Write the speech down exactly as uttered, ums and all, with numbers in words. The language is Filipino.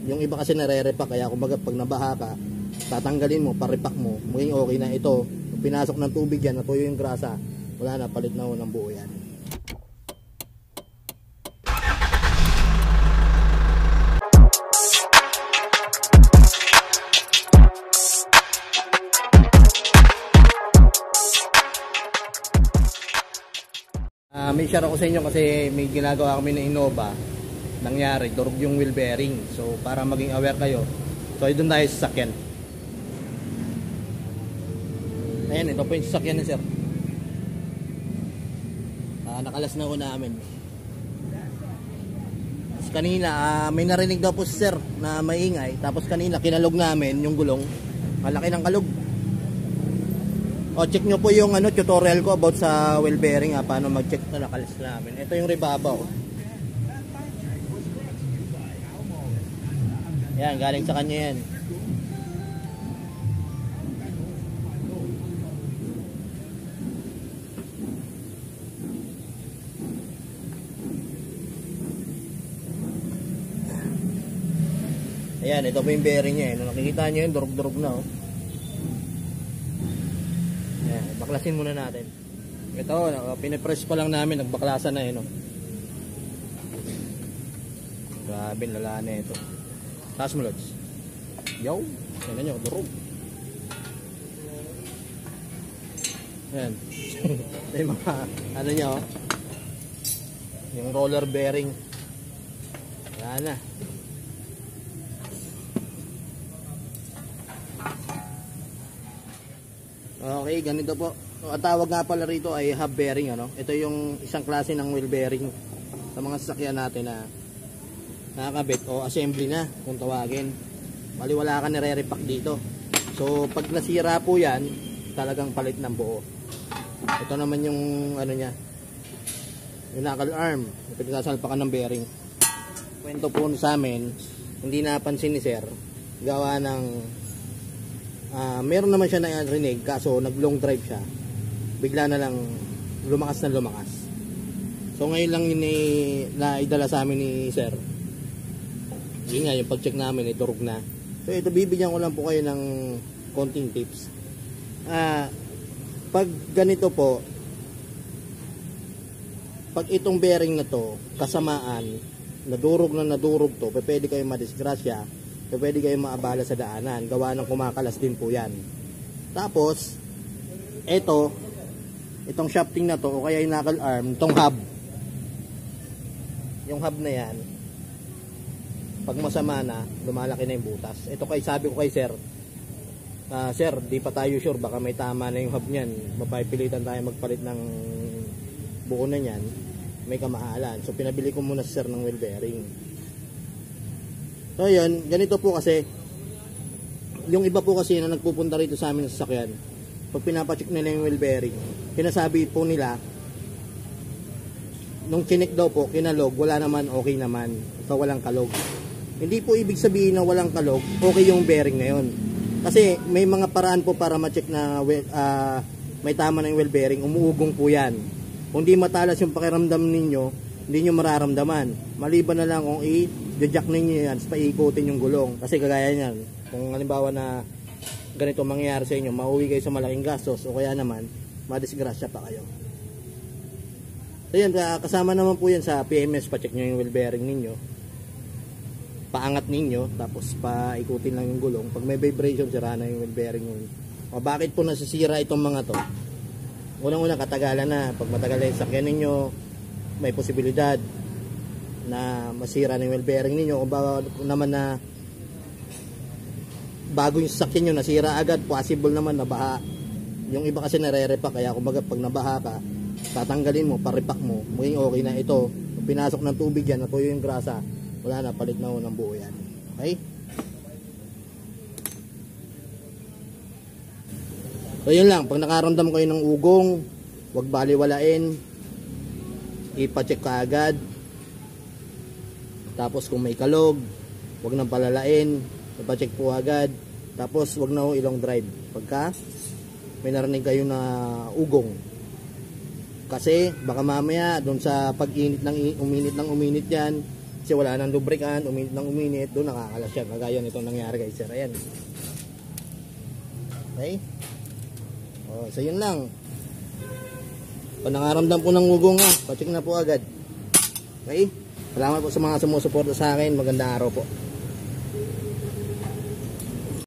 Yung iba kasi nare-repack, kaya kumbaga pag nabaha ka, tatanggalin mo, paripak mo, maging okay na. Ito, pinasok ng tubig yan, natuyo yung grasa, wala na, palit na ho ng buo yan. Uh, may share ako sa inyo kasi may ginagawa kami na Innova. Nangyari, durog yung wheel bearing. So para maging aware kayo, so doon tayo sa sasakyan. Ayan, ito po yung sasakyan ni sir. Uh, nakalas na ko namin. Tapos kanina, uh, may narinig daw po si sir na maingay. Tapos kanina, kinalog namin yung gulong. Malaki ng kalog. O, check nyo po yung ano, tutorial ko about sa wheel bearing, ha, paano mag-check na nakalas namin. Ito yung rebabaw. Yan, galing sa kanya yan. Ayan, ito po yung bearing niya. Nung nakikita nyo yun, durug-durug na. Oh. Ayan, baklasin muna natin. Ito, pinipress pa lang namin, nagbaklasan na yun. Oh. Grabe, lala na ito. Taas mo, Lods. Yaw, yan na nyo, durug. Ayan. Ito yung mga, ano nyo, oh. Yung roller bearing. Yan na. Okay, ganito po. Ang tawag nga pala rito ay hub bearing, ano? Ito yung isang klase ng wheel bearing sa mga sasakyan natin na nakakabit o assembly na kung tawagin. Bali wala ka nire-repack dito. So pag nasira po yan, talagang palit ng buo. Ito naman yung ano niya, yung knuckle arm, yung pinagsasalpakan ng bearing. Kwento po sa amin, hindi napansin ni sir, gawa ng Uh, meron naman siya na rinig, kaso nag long drive siya, bigla na lang lumakas na lumakas. So ngayon lang ini naidala sa amin ni sir, yun nga yung pag check namin, iturog na. So ito, bibigyan ko lang po kayo ng konting tips. Uh, pag ganito po, pag itong bearing na to kasamaan, nadurog na nadurog to, pwede kayo madisgrasya, so, pwede kayo maabala sa daanan, gawa ng kumakalas din po yan. Tapos ito, itong shafting na to o kaya yung knuckle arm, itong hub, yung hub na yan, pag masama na, lumalaki na yung butas. Ito kay sabi ko kay sir, uh, sir, di pa tayo sure, baka may tama na yung hub nyan, mapapilitan tayo magpalit ng buo na nyan, may kamaalan. So pinabili ko muna si sir ng wheel bearing. So yun, ganito po kasi, yung iba po kasi na nagpupunta rito sa amin sa sasakyan, pag pinapacheck nila yung wheel bearing, pinasabi po nila, nung chinek daw po, kinalog, wala naman, okay naman, so walang kalog. Hindi po ibig sabihin na walang kalog, okay yung bearing na yun. Kasi may mga paraan po para ma-check na uh, may tama na yung wheel bearing, umuugong po yan. Kung di matalas yung pakiramdam ninyo, hindi nyo mararamdaman. Maliban na lang kung i-jack ninyo yan, paikutin yung gulong. Kasi kagaya niyan, kung halimbawa na ganito mangyayari sa inyo, mauwi kayo sa malaking gastos o kaya naman, madisgrasya pa kayo. So yan, kasama naman po yan sa P M S, pa-check nyo yung wheel bearing ninyo. Paangat ninyo, tapos paikutin lang yung gulong. Pag may vibration, sira na yung wheel bearing yun. O bakit po nasisira itong mga to? Unang-unang katagalan na, pag matagal na yung sakyan ninyo, may posibilidad na masira ng wheel bearing ninyo. Kung ba naman na bago yung sasakyan nyo nasira agad, possible naman na baha. Yung iba kasi nare-repack, kaya kumbaga pag nabaha ka, tatanggalin mo, paripak mo, maging okay na. Ito, pinasok ng tubig yan, natuyo yung grasa, wala na, palit na ho ng buo yan. Okay? So yun lang, pag nakaramdam kayo ng ugong, huwag baliwalain, ipacheck ka agad. Tapos kung may kalog, huwag nang palalain, ipacheck po agad. Tapos huwag na ho ilong drive pagka may narinig kayo na ugong. Kasi baka mamaya doon sa pag-init ng uminit ng uminit yan, Kasi wala nang lubricant, uminit ng uminit, doon nakakalas siya. Kagaya nito nangyari kay sir. Ayan. Okay? O, so yun lang. Kung nangaramdam po ng ugong nga, pacheck na po agad. Okay? Salamat po sa mga sumusuporta sa akin. Magandang araw po.